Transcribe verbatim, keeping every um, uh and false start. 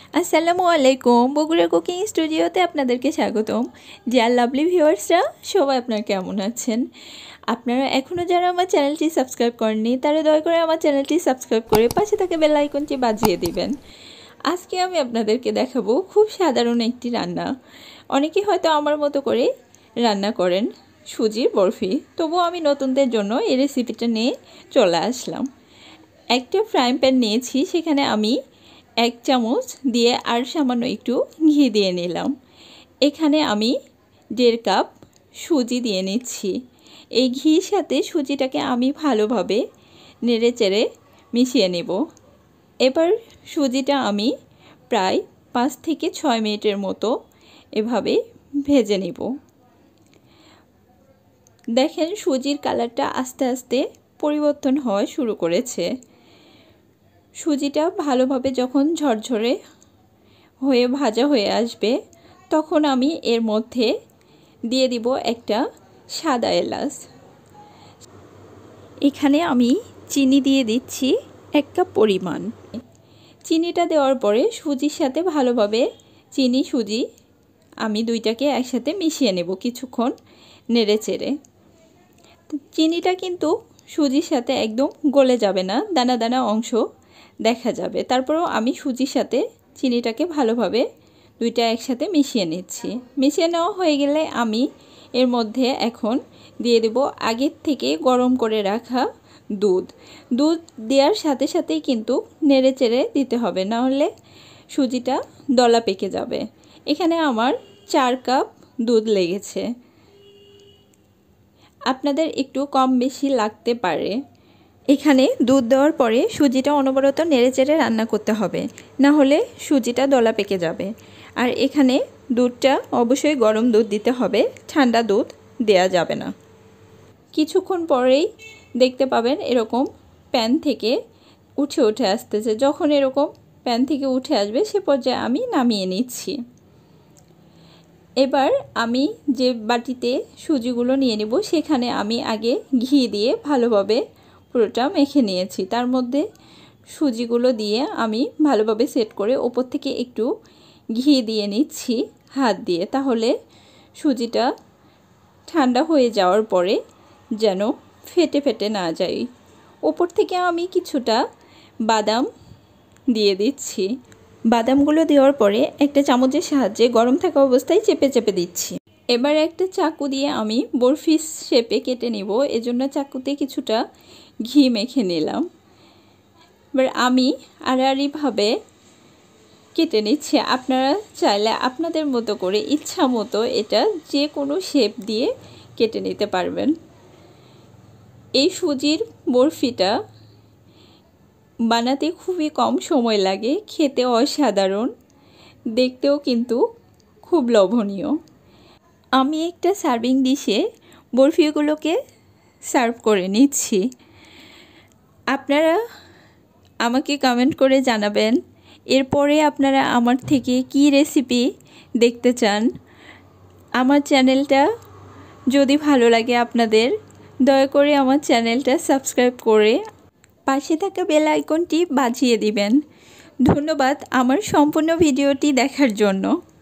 আসসালামু আলাইকুম, বগুড়া কুকিং স্টুডিওতে আপনাদেরকে স্বাগতম। ডিয়ার লাভলি ভিউয়ার্সরা, সবাই আপনারা কেমন আছেন? আপনারা এখনও যারা আমার চ্যানেলটি সাবস্ক্রাইব করেননি তারা দয়া করে আমার চ্যানেলটি সাবস্ক্রাইব করে পাশে থাকা বেল আইকনটি বাজিয়ে দিবেন। আজকে আমি আপনাদেরকে দেখাবো খুব সাধারণ একটি রান্না। অনেকে হয়তো আমার মতো করে রান্না করেন সুজির বরফি, তবুও আমি নতুনদের জন্য এই রেসিপিটা নিয়ে চলে আসলাম। একটা ফ্রাইং প্যান নিয়েছি, সেখানে আমি এক চামচ দিয়ে আর সামান্য একটু ঘি দিয়ে নিলাম। এখানে আমি দেড় কাপ সুজি দিয়ে নিচ্ছি। এই ঘির সাথে সুজিটাকে আমি ভালোভাবে নেড়ে চেড়ে মিশিয়ে নেব। এবার সুজিটা আমি প্রায় পাঁচ থেকে ছয় মিনিটের মতো এভাবে ভেজে নেব। দেখেন সুজির কালারটা আস্তে আস্তে পরিবর্তন হওয়া শুরু করেছে। সুজিটা ভালোভাবে যখন ঝরঝরে হয়ে ভাজা হয়ে আসবে তখন আমি এর মধ্যে দিয়ে দিব একটা সাদা এলাচ। এখানে আমি চিনি দিয়ে দিচ্ছি এক কাপ পরিমাণ। চিনিটা দেওয়ার পরে সুজির সাথে ভালোভাবে চিনি সুজি আমি দুইটাকে একসাথে মিশিয়ে নেব কিছুক্ষণ নেড়ে চেড়ে। চিনিটা কিন্তু সুজির সাথে একদম গলে যাবে না, দানা দানা অংশ দেখা যাবে। তারপরেও আমি সুজির সাথে চিনিটাকে ভালোভাবে দুইটা একসাথে মিশিয়ে নিচ্ছি। মিশিয়ে নেওয়া হয়ে গেলে আমি এর মধ্যে এখন দিয়ে দেব আগের থেকে গরম করে রাখা দুধ। দুধ দেওয়ার সাথে সাথেই কিন্তু নেড়ে চেড়ে দিতে হবে, না হলে সুজিটা দলা পেকে যাবে। এখানে আমার চার কাপ দুধ লেগেছে, আপনাদের একটু কম বেশি লাগতে পারে। এখানে দুধ দেওয়ার পরে সুজিটা অনবরত নেড়েচেড়ে রান্না করতে হবে, না হলে সুজিটা দলা পেকে যাবে। আর এখানে দুধটা অবশ্যই গরম দুধ দিতে হবে, ঠান্ডা দুধ দেয়া যাবে না। কিছুক্ষণ পরেই দেখতে পাবেন এরকম প্যান থেকে উঠে উঠে আসতেছে। যখন এরকম প্যান থেকে উঠে আসবে সে পর্যায়ে আমি নামিয়ে নিচ্ছি। এবার আমি যে বাটিতে সুজিগুলো নিয়ে নেব সেখানে আমি আগে ঘি দিয়ে ভালোভাবে পুরোটা মেখে নিয়েছি। তার মধ্যে সুজিগুলো দিয়ে আমি ভালোভাবে সেট করে ওপর থেকে একটু ঘি দিয়ে নিচ্ছি হাত দিয়ে, তাহলে সুজিটা ঠান্ডা হয়ে যাওয়ার পরে যেন ফেটে ফেটে না যায়। ওপর থেকে আমি কিছুটা বাদাম দিয়ে দিচ্ছি। বাদামগুলো দেওয়ার পরে একটা চামচের সাহায্যে গরম থাকা অবস্থায় চেপে চেপে দিচ্ছি। এবার একটা চাকু দিয়ে আমি বরফি শেপে কেটে নিব, এজন্য চাকুতে কিছুটা ঘি মেখে নিলাম। এবার আমি আড়াআড়িভাবে কেটে নিচ্ছি। আপনারা চাইলে আপনাদের মতো করে ইচ্ছা মতো এটা যে কোনো শেপ দিয়ে কেটে নিতে পারবেন। এই সুজির বরফিটা বানাতে খুবই কম সময় লাগে, খেতে অসাধারণ, দেখতেও কিন্তু খুব লোভনীয়। আমি একটা সার্ভিং ডিশে বরফিগুলোকে সার্ভ করে নিচ্ছি। আপনারা আমাকে কমেন্ট করে জানাবেন এরপরে আপনারা আমার থেকে কি রেসিপি দেখতে চান। আমার চ্যানেলটা যদি ভালো লাগে আপনাদের, দয়া করে আমার চ্যানেলটা সাবস্ক্রাইব করে পাশে থাকা বেল আইকনটি বাজিয়ে দিবেন। ধন্যবাদ আমার সম্পূর্ণ ভিডিওটি দেখার জন্য।